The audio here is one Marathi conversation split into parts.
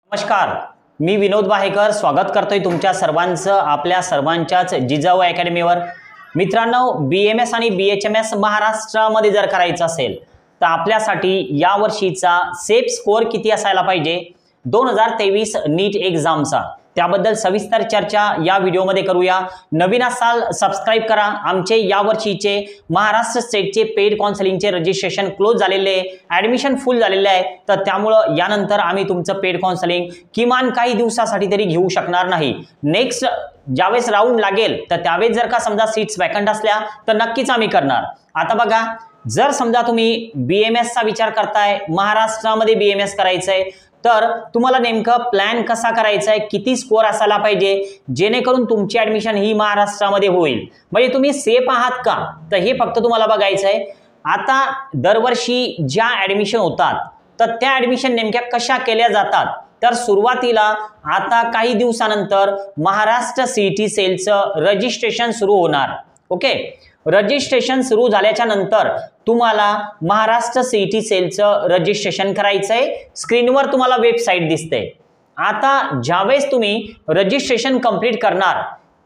नमस्कार, मी विनोद वाहेकर स्वागत करतोय तुमच्या सर्वांचं आपल्या सर्वांच्याच जिजाऊ अकॅडमीवर। मित्रांनो, BMS आणि BHMS महाराष्ट्रामध्ये जर करायचं असेल तर आपल्यासाठी या वर्षीचा सेफ स्कोअर किती असायला पाहिजे 2023 नीट एग्जामचा, त्याबद्दल सविस्तर चर्चा या व्हिडिओमध्ये करूया। नवीन असाल सबस्क्राइब करा। आमचे या वर्षीचे महाराष्ट्र स्टेटचे पेड काउन्सिलिंगचे रजिस्ट्रेशन क्लोज झालेले आहे, ॲडमिशन फुल झालेले आहे, तर त्यामुळे यानंतर आम्ही तुमचं पेड काउन्सिलिंग किमान काही दिवसासाठी तरी घेऊ शकणार नाही। नेक्स्ट ज्यावेळेस राऊंड लागेल तर त्यावेळेस जर का समजा सीट्स वॅकंट असल्या तर नक्कीच आम्ही करणार। आता बघा, जर समजा तुम्ही BMS चा विचार करताय, महाराष्ट्रामध्ये BMS करायचंय, तर तुम्हाला नेमकं प्लॅन कसा करायचा आहे, किती स्कोअर असायला पाहिजे जेणेकरून तुमची ॲडमिशन ही महाराष्ट्रामध्ये होईल, म्हणजे तुम्ही सेफ आहात का, तर हे फक्त तुम्हाला बघायचं आहे। आता दरवर्षी ज्या ॲडमिशन होतात तर त्या ॲडमिशन नेमक्या कशा केल्या जातात, तर सुरुवातीला आता काही दिवसानंतर महाराष्ट्र CET सेलचं रजिस्ट्रेशन सुरू होणार। ओके, रजिस्ट्रेशन सुरू झाल्याच्या नंतर तुम्हाला महाराष्ट्र CET सेलचं रजिस्ट्रेशन करायचंय। स्क्रीनवर तुम्हाला वेबसाईट दिसते। आता ज्यावेळेस तुम्ही रजिस्ट्रेशन कंप्लीट करणार,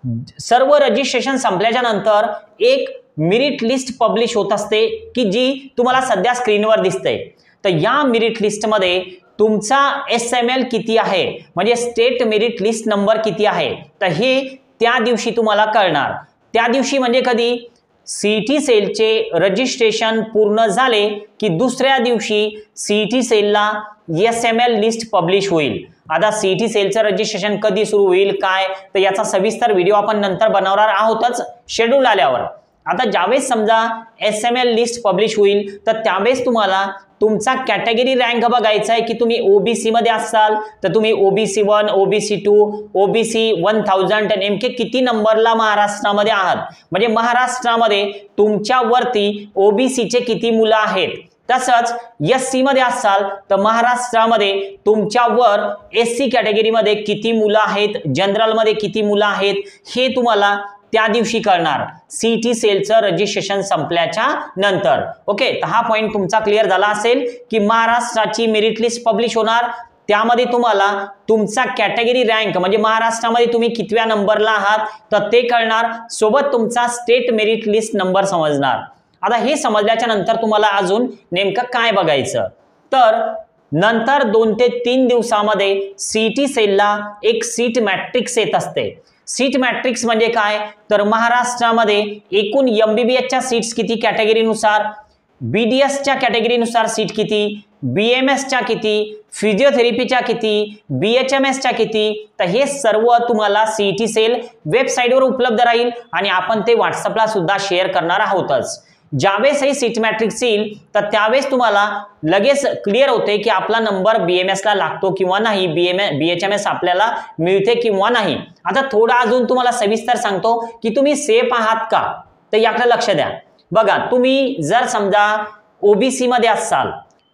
सर्व रजिस्ट्रेशन संपल्याच्या नंतर एक मेरिट लिस्ट पब्लिश होत असते की जी तुम्हाला सध्या स्क्रीनवर दिसते। तर या मेरिट लिस्टमध्ये तुमचा SML किती आहे, म्हणजे स्टेट मेरिट लिस्ट नंबर किती आहे, तर हे त्या दिवशी तुम्हाला कळणार। त्या दिवशी म्हणजे कधी, CET सेलचे रजिस्ट्रेशन पूर्ण झाले की दुसऱ्या दिवशी CET सेलला SML लिस्ट पब्लिश होईल। आता CET सेलचं रजिस्ट्रेशन कधी सुरू होईल काय, तर याचा सविस्तर व्हिडिओ आपण नंतर बनवणार आहोतच शेड्यूल आल्यावर। आता ज्यावेळेस समजा SML लिस्ट पब्लिश होईल तर त्यावेळेस तुम्हाला तुमचा कॅटेगरी रँक बघायचा आहे की तुम्ही OBC मध्ये असाल तर तुम्ही OBC 1, OBC 2, OBC 1000 नेमके किती नंबरला महाराष्ट्रामध्ये आहात, म्हणजे महाराष्ट्रामध्ये तुमच्या वरती OBC चे किती मुलं आहेत। तसंच SC मध्ये असाल तर महाराष्ट्रामध्ये तुमच्यावर SC कॅटेगरीमध्ये किती मुलं आहेत, जनरल मध्ये किती मुलं आहेत, हे तुम्हाला त्या दिवशी कळणार CET सेलचं रजिस्ट्रेशन संपल्याच्या नंतर। ओके, तर हा पॉइंट तुमचा क्लिअर झाला असेल की महाराष्ट्राची मेरिट लिस्ट पब्लिश होणार, त्यामध्ये तुम्हाला तुमचा कॅटेगरी रँक म्हणजे महाराष्ट्रामध्ये तुम्ही कितव्या नंबरला आहात तर ते कळणार, सोबत तुमचा स्टेट मेरिट लिस्ट नंबर समजणार। आता हे समजल्याच्या नंतर तुम्हाला अजून नेमकं काय बघायचं, तर नंतर 2 ते 3 दिवसामध्ये CET सेलला एक सीट मॅट्रिक्स येत असते। सीट मॅट्रिक्स म्हणजे काय, तर महाराष्ट्रामध्ये एकूण MBBSच्या सीट्स किती कॅटेगरीनुसार, BDSच्या कॅटेगरीनुसार सीट किती, BMSच्या किती, फिजिओथेरपीच्या किती, BHMSच्या किती, तर हे सर्व तुम्हाला CET सेल वेबसाईटवर उपलब्ध राहील आणि आपण ते व्हॉट्सअपला सुद्धा शेअर करणार आहोतच। ज्यावेळेस ही सीट मॅट्रिक्स येईल तर त्यावेळेस तुम्हाला लगेच क्लिअर होते की आपला नंबर BMS ला लागतो किंवा नाही, BHMS आपल्याला मिळते किंवा नाही। आता थोडा अजून तुम्हाला सविस्तर सांगतो की तुम्ही सेफ आहात का, तर याकडे लक्ष द्या। बघा, तुम्ही जर समजा OBC मध्ये असाल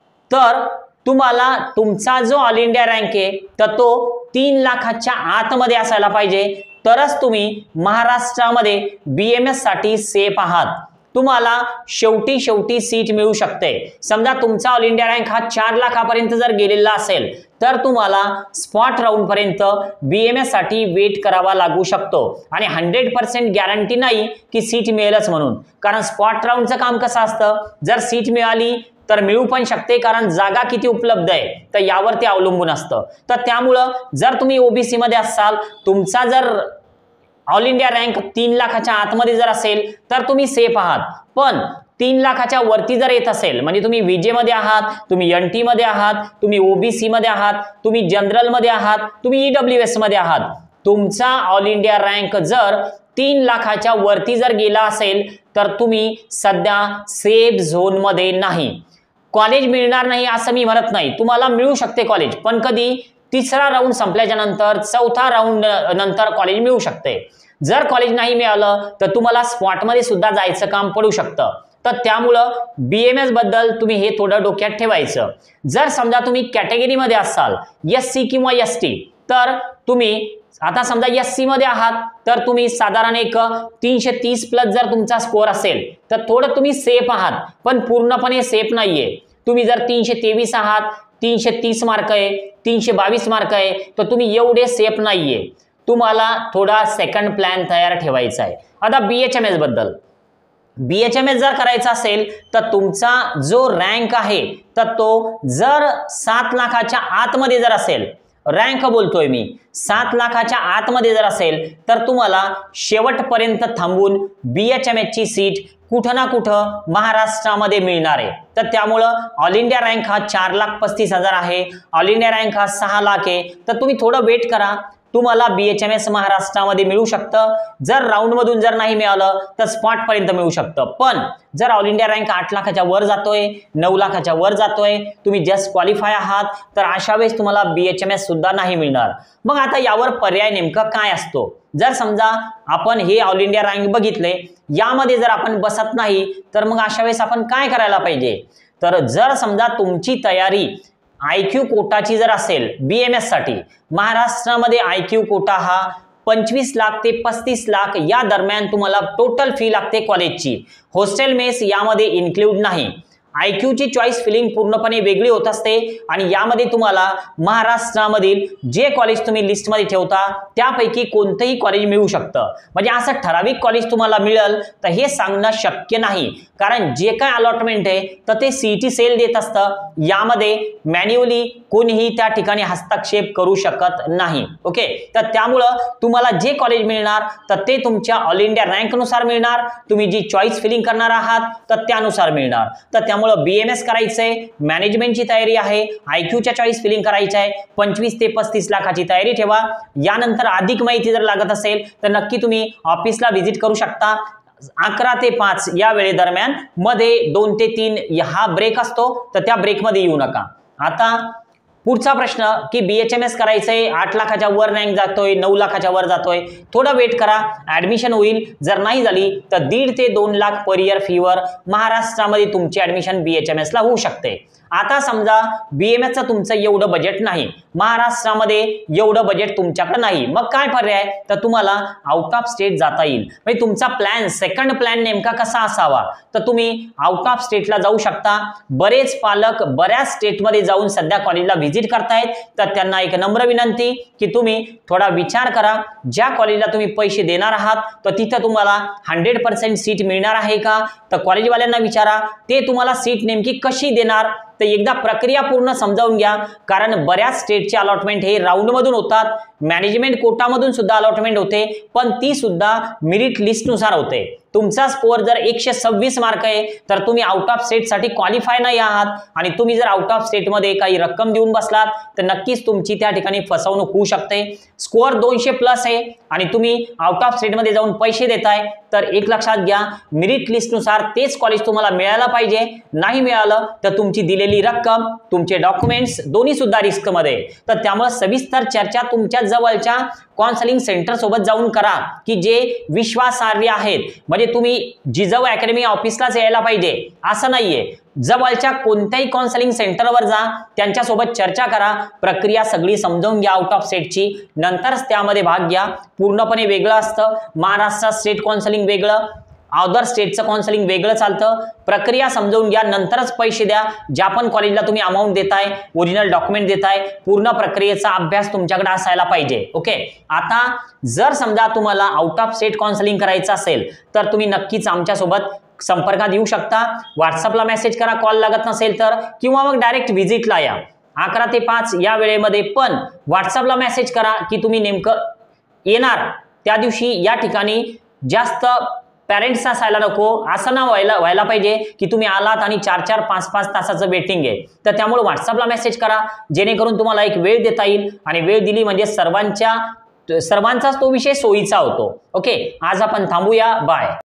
तर तुम्हाला तुमचा जो ऑल इंडिया रँक आहे तर तो 3 लाखाच्या आतमध्ये असायला पाहिजे, तरच तुम्ही महाराष्ट्रामध्ये BMS साठी सेफ आहात। तुम्हाला शेवटी सीट मिळू शकते। समजा तुमचा ऑल इंडिया रँक हा 4 लाखापर्यंत जर गेलेला असेल तर तुम्हाला स्पॉट राऊंड पर्यंत BMS साठी वेट करावा लागू शकतो आणि 100% गॅरंटी नाही की सीट मिळेलच म्हणून, कारण स्पॉट राऊंडचं काम कसं असतं, जर सीट मिळाली तर मिळू पण शकते, कारण जागा किती उपलब्ध आहे तर यावर ते अवलंबून असतं। तर त्यामुळं जर तुम्ही OBC मध्ये असाल, तुमचा जर ऑल इंडिया रँक 3 लाखाच्या आतमध्ये जर असेल तर तुम्ही सेफ आहात, पण 3 लाखाच्या वरती जर येत असेल, म्हणजे तुम्ही VJ मध्ये आहात, तुम्ही NT मध्ये आहात, तुम्ही OBC मध्ये आहात, तुम्ही जनरल मध्ये आहात, तुम्ही EWS मध्ये आहात, तुमचा ऑल इंडिया रँक जर 3 लाखाच्या वरती जर गेला असेल तर तुम्ही सध्या सेफ झोन मध्ये नाही। कॉलेज मिळणार नाही असं मी म्हणत नाही, तुम्हाला मिळू शकते कॉलेज, पण कधी 3रा राऊंड संपल्याच्या नंतर 4था राऊंड नंतर कॉलेज मिळू शकते। जर कॉलेज नाही मिळालं तर तुम्हाला स्पॉटमध्ये सुद्धा जायचं काम पडू शकतं। तर त्यामुळं BMS बद्दल तुम्ही हे थोडं डोक्यात ठेवायचं। जर समजा तुम्ही कॅटेगरीमध्ये असाल SC किंवा ST, तर तुम्ही आता समजा SC मध्ये आहात तर तुम्ही साधारण एक 330 प्लस जर तुमचा स्कोअर असेल तर थोडं तुम्ही सेफ आहात, पण पूर्णपणे सेफ नाहीये। तुम्ही जर 323 आहात 330 मार्क आहे, 322 मार्क आहे, तर तुम्ही एवढे सेफ नाहीये. तुम्हाला थोडा सेकंड प्लॅन तयार ठेवायचा आहे. आता BHMS बद्दल, BHMS जर करायचा असेल तर तुमचा जो रँक आहे तर तो जर 7 लाखाच्या आतमध्ये जर असेल, रँक बोलतोय मी, 7 लाखाच्या आतमध्ये जर असेल तर तुम्हाला शेवटपर्यंत थांबून BHMS ची सीट कुठं ना कुठं महाराष्ट्रामध्ये मिळणार आहे. तर त्यामुळं ऑल इंडिया रँक हा 4,35,000 आहे, ऑल इंडिया रँक हा 6 लाख आहे. तर तुम्ही थोडं वेट करा, तुम्हाला BHMS महाराष्ट्रामध्ये मिळू शकतं. जर राऊंड मधून जर नाही मिळालं तर स्पॉट पर्यंत मिळू शकतं. पण जर ऑल इंडिया रँक 8 लाखाच्या वर जातोय, 9 लाखाच्या वर जातोय, तुम्ही जस्ट क्वालिफाय आहात, तर अशा वेळेस तुम्हाला BHMS सुद्धा नाही मिळणार. मग आता यावर पर्याय नेमका काय असतो? जर समजा आपण हे ऑल इंडिया रँक बघितले, यामध्ये जर आपण बसत नाही तर मग अशा वेळेस आपण काय करायला पाहिजे? तर जर समजा तुमची तयारी IQ कोटाची जर असेल, BMS साठी महाराष्ट्रामध्ये IQ कोटा हा 25 लाख ते 35 लाख या दरम्यान तुम्हाला टोटल फी लागते कॉलेजची. हॉस्टेल मेस यामध्ये इन्क्लूड नाही. IQ ची चॉईस फिलिंग पूर्णपणे वेगळी होत असते आणि यामध्ये तुम्हाला महाराष्ट्रामधील जे कॉलेज तुम्ही लिस्टमध्ये ठेवता त्यापैकी कोणतंही कॉलेज मिळू शकतं. म्हणजे असं ठराविक कॉलेज तुम्हाला मिळेल तर हे सांगणं शक्य नाही, कारण जे काय अलॉटमेंट आहे तर ते CET सेल देत असतं. यामध्ये मॅन्युअली कोणीही त्या ठिकाणी हस्तक्षेप करू शकत नाही. ओके, तर त्यामुळं तुम्हाला जे कॉलेज मिळणार तर ते तुमच्या ऑल इंडिया रँकनुसार मिळणार. तुम्ही जी चॉईस फिलिंग करणार आहात तर त्यानुसार मिळणार. तर त्यामुळे BMS करायचंय, मॅनेजमेंटची तयारी आहे, IQच्या चॉईस फिलिंग करायची आहे, 25 ते 35 लाखाची तयारी ठेवा. यानंतर अधिक माहिती जर लागत असेल तर नक्की तुम्ही ऑफिसला व्हिजिट करू शकता. 11 ते 5 या वेळे दरम्यान मध्ये 2 ते 3 हा ब्रेक असतो, तर त्या ब्रेकमध्ये येऊ नका. आता पुढचा प्रश्न की BHMS करायचंय, 8 लाखाच्या वर रँक जातोय, 9 लाखाच्या वर जातोय, थोडं वेट करा, ऍडमिशन होईल. जर नाही झाली तर 1.5 ते 2 लाख पर इयर फीवर महाराष्ट्रामध्ये तुमची ऍडमिशन BHMS ला होऊ शकते. आता समजा BMS चं तुमचं एवढं बजेट नाही, महाराष्ट्रामध्ये एवढं बजेट तुमच्याकडे नाही, मग काय पर्याय? तर तुम्हाला आउट ऑफ स्टेट जाता येईल. म्हणजे तुमचा प्लॅन, सेकंड प्लॅन नेमका कसा असावा? तर तुम्ही आउट ऑफ स्टेटला जाऊ शकता. बरेच पालक बऱ्याच स्टेटमध्ये जाऊन सध्या कॉलेजला व्हिजिट करतायत, तर त्यांना एक नम्र विनंती की तुम्ही थोडा विचार करा. ज्या कॉलेजला तुम्ही पैसे देणार आहात तर तिथं तुम्हाला 100% सीट मिळणार आहे का? तर कॉलेजवाल्यांना विचारा, ते तुम्हाला सीट नेमकी कशी देणार तर एकदा प्रक्रिया पूर्ण समजावून घ्या. कारण बऱ्याच स्टेटचे अलॉटमेंट हे राऊंड मधून होतात, मॅनेजमेंट कोटामधून सुद्धा अलॉटमेंट होते, पण ती सुद्धा मेरिट लिस्टनुसार होते. तुमचा स्कोअर जर 126 मार्क आहे तर तुम्ही आउट ऑफ स्टेट साठी क्वालिफाय नाही आहात आणि तुम्ही जर आउट ऑफ स्टेट मध्ये काही रक्कम देऊन बसलात तर नक्कीच तुमची त्या ठिकाणी फसवणूक होऊ शकते. स्कोअर 200+ आहे आणि तुम्ही आउट ऑफ स्टेट मध्ये जाऊन पैसे देताय तर एक लक्षात घ्या, मेरिट लिस्टनुसार तेच कॉलेज तुम्हाला मिळायला पाहिजे. नाही मिळालं तर तुमची दिलेली रक्कम, तुमचे डॉक्युमेंट्स दोन्ही सुद्धा रिस्क मध्ये. तर त्यामुळे सविस्तर चर्चा तुमच्या जवळच्या काउन्सिलिंग सेंटर सोबत जाऊन करा की जे विश्वासार्ह आहेत. म्हणजे तुम्ही जिजाऊ अकॅडमी ऑफिसलाच यायला पाहिजे असं नाहीये. जवळच्या कोणत्याही काउन्सिलिंग सेंटरवर जा, त्यांच्यासोबत चर्चा करा, प्रक्रिया सगळी समजावून घ्या आउट ऑफ स्टेटची, नंतरच त्यामध्ये भाग घ्या. पूर्णपणे वेगळं असतं. महाराष्ट्र स्टेट काउन्सिलिंग वेगळं, अदर स्टेटचं काउन्सिलिंग वेगळं चालतं. प्रक्रिया समजावून घ्या, नंतरच पैसे द्या. ज्या पण कॉलेजला तुम्ही अमाऊंट देताय, ओरिजिनल डॉक्युमेंट देताय, पूर्ण प्रक्रियेचा अभ्यास तुमच्याकडे असायला पाहिजे. ओके, आता जर समजा तुम्हाला आउट ऑफ स्टेट काउन्सिलिंग करायचं असेल तर तुम्ही नक्कीच आमच्यासोबत संपर्कात येऊ शकता. व्हॉट्सअपला मेसेज करा कॉल लागत नसेल तर, किंवा मग डायरेक्ट व्हिजिटला या 11 ते 5 या वेळेमध्ये. पण व्हॉट्सअपला मेसेज करा की तुम्ही नेमकं येणार त्या दिवशी या ठिकाणी. जास्त पॅरेंट्स असायला नको, असं ना व्हायला पाहिजे की तुम्ही आलात आणि 4-4, 5-5 तासाचं वेटिंग आहे. तर त्यामुळे व्हॉट्सअपला मेसेज करा जेणेकरून तुम्हाला एक वेळ देता येईल आणि वेळ दिली म्हणजे सर्वांचाच तो विषय सोयीचा होतो. ओके, आज आपण थांबूया. बाय.